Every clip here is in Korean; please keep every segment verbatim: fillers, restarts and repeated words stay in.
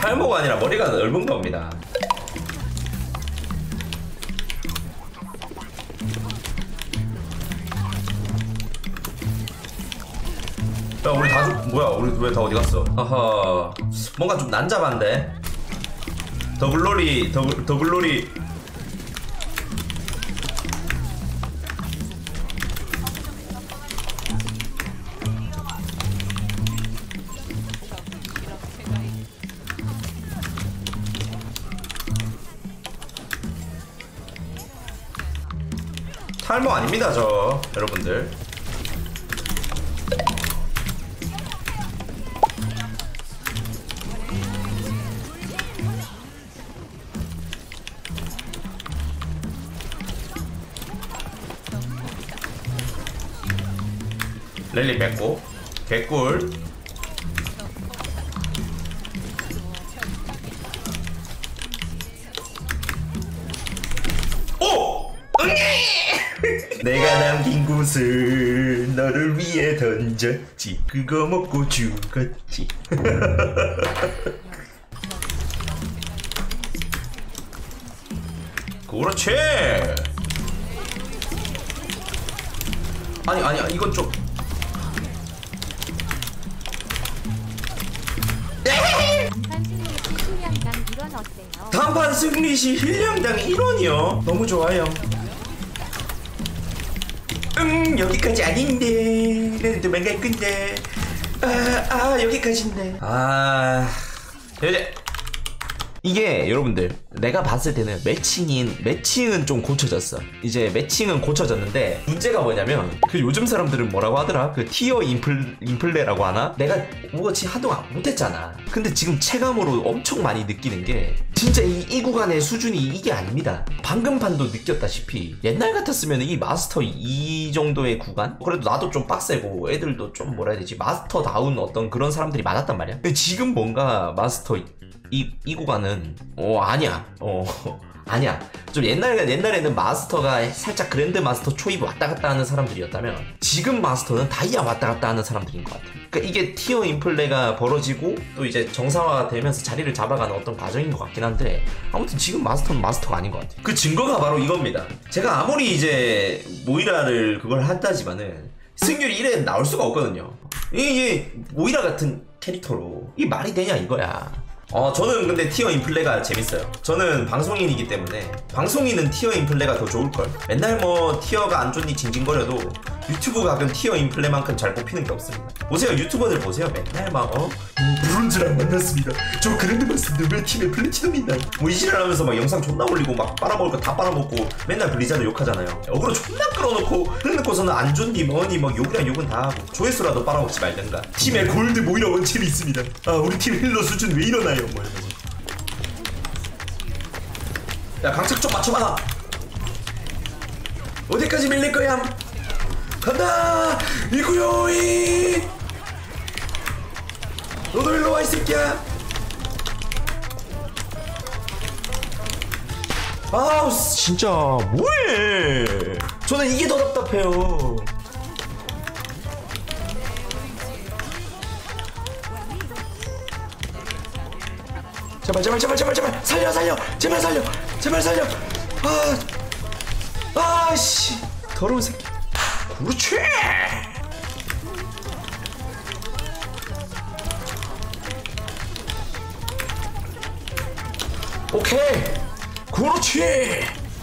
탈모가 아니라 머리가 넓은 겁니다. 야 우리 다 죽.. 뭐야 우리 왜 다 어디 갔어? 아하 뭔가 좀 난잡한데? 더글로리 더글.. 더글로리 탈모 아닙니다 저 여러분들. 랠리 뺏고 개꿀. 오! 내가 남긴 곳을 너를 위해 던졌지. 그거 먹고 죽었지. 그렇지. 아니 아니야 이건 좀 단판 승리시 힐량당 일 원이요. 너무 좋아요. 응 여기까지 아닌데 나는 도망갈 건데. 아, 아 여기까지인데. 아 이제 이게 여러분들 내가 봤을 때는 매칭인 매칭은 좀 고쳐졌어. 이제 매칭은 고쳐졌는데 문제가 뭐냐면 그 요즘 사람들은 뭐라고 하더라? 그 티어 인플, 인플레라고 하나? 내가 오버워치 한동안 못했잖아. 근데 지금 체감으로 엄청 많이 느끼는 게 진짜 이, 이 구간의 수준이 이게 아닙니다. 방금 판도 느꼈다시피 옛날 같았으면 이 마스터 이 정도의 구간? 그래도 나도 좀 빡세고 애들도 좀 뭐라 해야 되지? 마스터다운 어떤 그런 사람들이 많았단 말이야. 근데 지금 뭔가 마스터 이, 이 구간은 어 아니야 어 아니야 좀 옛날, 옛날에는 마스터가 살짝 그랜드 마스터 초입 왔다 갔다 하는 사람들이었다면 지금 마스터는 다이아 왔다 갔다 하는 사람들인 것 같아. 그러니까 이게 티어 인플레가 벌어지고 또 이제 정상화가 되면서 자리를 잡아가는 어떤 과정인 것 같긴 한데 아무튼 지금 마스터는 마스터가 아닌 것 같아. 그 증거가 바로 이겁니다. 제가 아무리 이제 모이라를 그걸 한다지만은 승률이 이래 나올 수가 없거든요. 이게 모이라 같은 캐릭터로 이게 말이 되냐 이거야. 어 저는 근데 티어 인플레가 재밌어요. 저는 방송인이기 때문에 방송인은 티어 인플레가 더 좋을걸. 맨날 뭐 티어가 안 좋니 징징거려도 유튜브 가끔 티어 인플레만큼 잘 뽑히는 게 없습니다. 보세요 유튜버들 보세요. 맨날 막 어? 브론즈랑 만났습니다. 저 그랜드 마스인데 왜 팀에 플래티넘이 있나요? 뭐 이지랄 하면서 막 영상 존나 올리고 막 빨아먹을 거 다 빨아먹고 맨날 블리자드 욕하잖아요. 어그로 존나 끌어놓고 그래놓고서는 안 좋니 뭐니 막 욕이랑 욕은 다 하고 조회수라도 빨아먹지 말든가. 팀에 골드 모이라 원챔이 있습니다. 아 우리 팀 힐러 수준 왜 이러나요? 뭐 이러면서. 야 강착 좀 맞춰봐. 어디까지 밀릴 거야? 간다! 이구요이! 너도 일로 와 이 새끼야! 아우 진짜 뭐해! 저는 이게 더 답답해요. 제발 제발 제발 제발 제발 살려 살려 제발 살려 제발 살려. 아 아씨 더러운 새끼. 그렇지. 오케이 그렇지.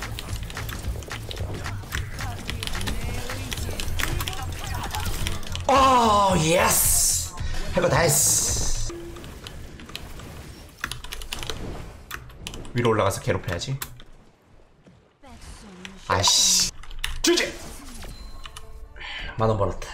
오 예스 해거 다 했어. 위로 올라가서 괴롭혀야지. 아이씨 주지. 만원 벌었다.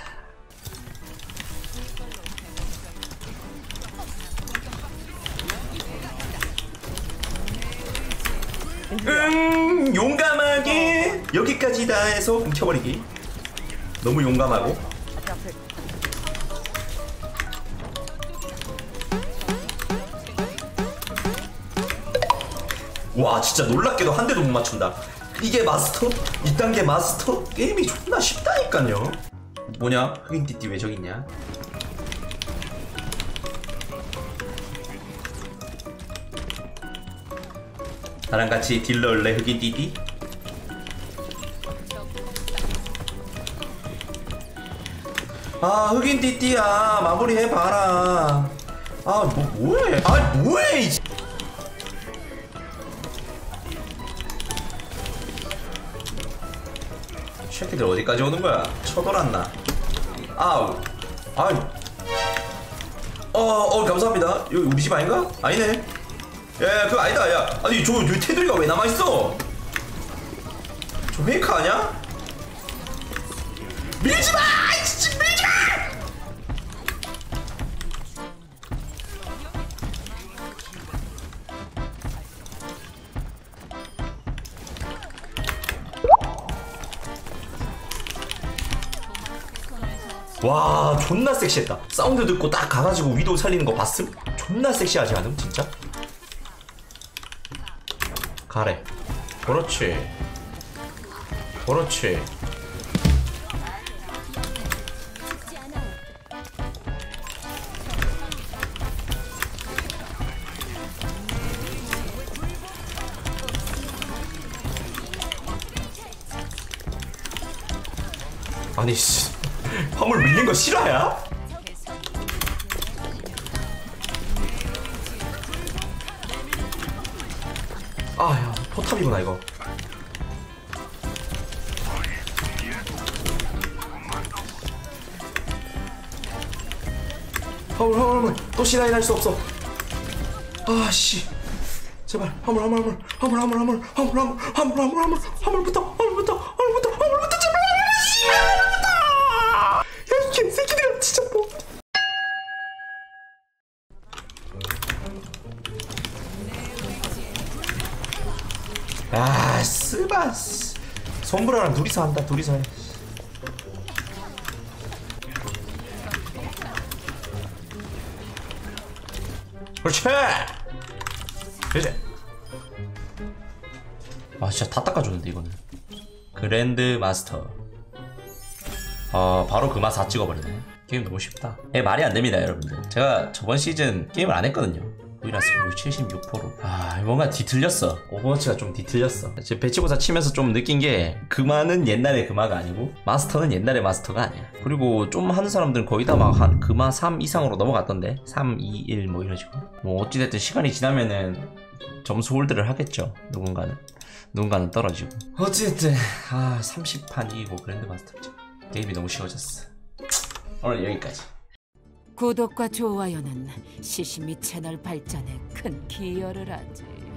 응 용감하게 여기까지다 해서 훔쳐버리기. 너무 용감하고. 와 진짜 놀랍게도 한 대도 못 맞춘다. 이게 마스터? 이 단계 마스터? 게임이 존나 쉽다니까요. 뭐냐? 흑인띠띠 왜 저기 있냐? 나랑 같이 딜러 올래 흑인 띠띠? 아 흑인 띠띠야 마무리 해봐라. 아 뭐 뭐해? 아 뭐해 이 새끼들 어디까지 오는 거야? 쳐돌았나? 아우 아이 어어 감사합니다. 여기 우리 집 아닌가? 아니네. 야 그거 아니다. 야 아니 저 여기 테두리가 왜 남아있어? 저 페이크 아냐? 밀지마! 진짜 밀지마! 와 존나 섹시했다. 사운드 듣고 딱 가가지고 위도우 살리는 거 봤음? 존나 섹시하지 않음 진짜? 가래. 그렇지 그렇지. 아니 씨 화물 밀린 거 실화야? 아야 포탑이구나 이거. 화물 화물 화물 또 시나인 할 수 없어. 아씨 제발 화물 화물 화물 화물 화물 화물 화물 화물 화물 화물 화물 화물부터 화물부터 화물부터 화물부터 제발. 야 개새끼들 진짜 뭐. 아 스바스 손브라랑 둘이서 한다. 둘이서 해. 그렇지 그렇지. 아 진짜 다 닦아줬는데 이거는. 그랜드 마스터. 아 바로 그마 사 찍어버리네. 게임 너무 쉽다. 예, 말이 안됩니다 여러분들. 제가 저번 시즌 게임을 안했거든요. 보이라스 칠십육 퍼센트. 아 뭔가 뒤틀렸어. 오버워치가 좀 뒤틀렸어. 지금 배치고사 치면서 좀 느낀 게 그마는 옛날의 그마가 아니고 마스터는 옛날의 마스터가 아니야. 그리고 좀 하는 사람들은 거의 다 막 한 그마 삼 이상으로 넘어갔던데. 삼, 이, 일 뭐 이런 식으로. 뭐 어찌됐든 시간이 지나면은 점수 홀드를 하겠죠. 누군가는 누군가는 떨어지고. 어찌됐든 아 삼십 판 이기고 그랜드 마스터. 게임이 너무 쉬워졌어. 오늘 여기까지. 구독과 좋아요는 시시미 채널 발전에 큰 기여를 하지.